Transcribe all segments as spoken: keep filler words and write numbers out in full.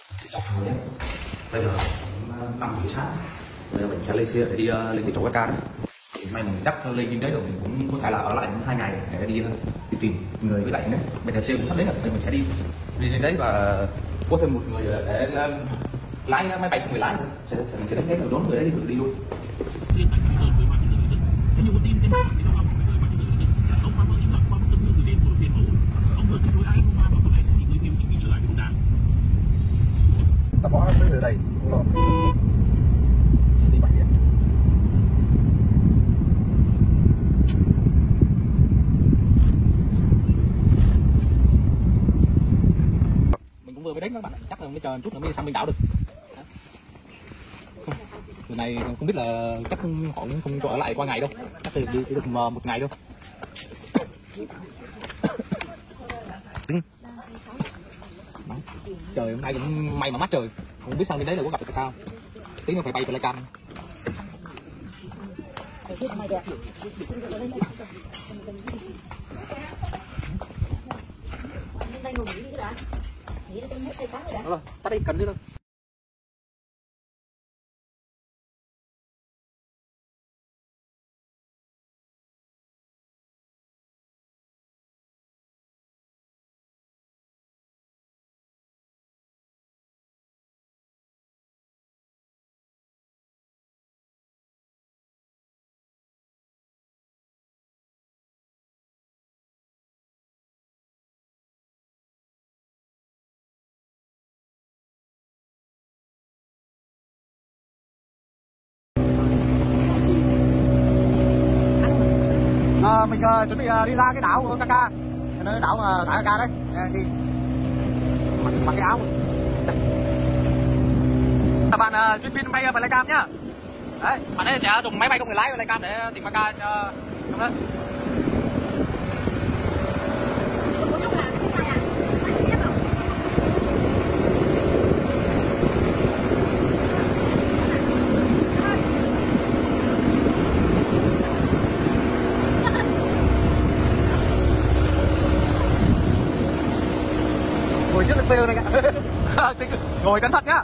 Xin chào mọi người nhé. Bây giờ khoảng năm giờ sáng, bây giờ mình sẽ lên xe để đi uh, lên cái chỗ cái ca đó. Thì may mình chắc lên trên đấy rồi mình cũng có thể là ở lại hai ngày để đi, đi tìm người với lại nữa. Bây giờ xe cũng sắp đến rồi, thì mình sẽ đi đi đến đấy và có thêm một người để uh, lái máy bay, người lái nữa. Sẽ, sẽ mình sẽ đến đấy rồi đón người đấy đi, đi luôn. Hiện tại bây giờ với ban chỉ đạo Đức, theo như nguồn tin trên mạng thì nó vào khoảng giờ ban chỉ đạo Đức, ông Phan Văn im lặng qua bức tấm gương gửi đến cổ động viên MU. Ông vừa từ chối ai Roma và có lẽ sẽ nghỉ ngơi thêm trước khi trở lại với bóng đá. Ta bỏ tới từ đây đi bắt điện. Mình cũng vừa mới đến các bạn, chắc là mới chờ chút nữa mới sang bên đảo được. Người này không biết là chắc họ cũng không cho ở lại qua ngày đâu, chắc là đi chỉ được một ngày đâu. Trời hôm nay cũng may mà mát trời, không biết sang bên đấy là có gặp được sao. Tí nữa phải bay về Lai Cam. Rồi, tắt đi, cần đi thôi. À, mình uh, chuẩn bị uh, đi ra cái đảo của Kaka, nơi đảo mà thả Kaka đấy, đi mặc, mặc cái áo. Các bạn uh, chuyên viên bay về Lai Cam nhá. Đấy, bạn ấy sẽ dùng máy bay không người lái về Lai Cam để tìm Kaka cho trong đó. Ngồi trước lên phêu này kìa. Ngồi cẩn thận nhá.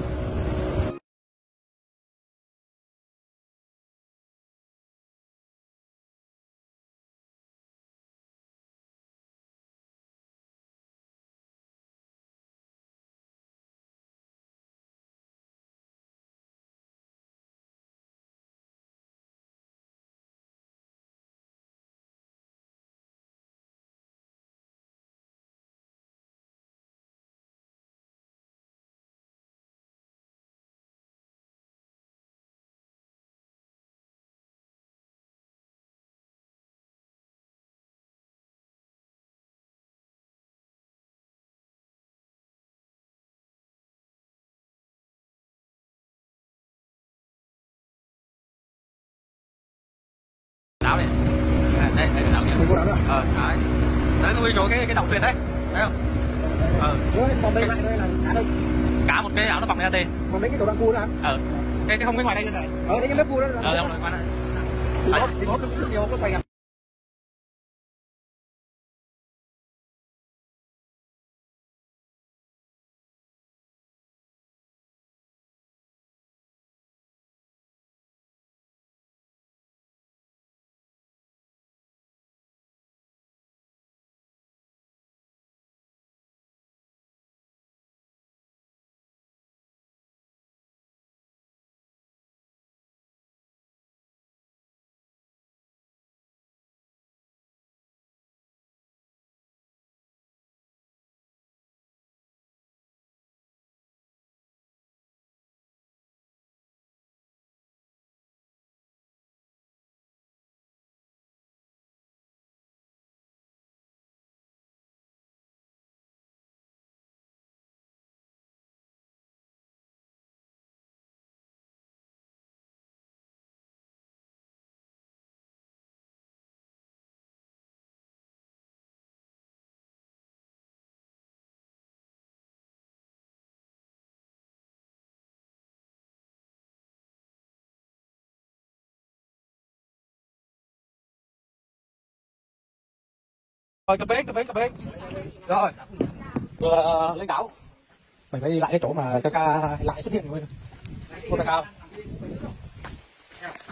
Đảo này, đây đây là đảo nhỉ? Đảo nữa. Ờ, đấy, đấy tôi chỗ cái cái đầu thuyền đấy, thấy không? Ờ, còn đây đây là cả đây. Cả một cái đảo nó bọc ra tiền. Còn mấy cái chỗ đang cua đó hả? Ờ, cái cái không cái ngoài đây này. Ờ, đấy cái mép cua đó. Ờ, không rồi qua đây. Thì nó thì nó đứng rất nhiều có quay gặp. Rồi cập bến, cập bến, cập bến. Rồi, vừa lên đảo. mình phải đi lại cái chỗ mà ca ca lại xuất hiện của ca ca.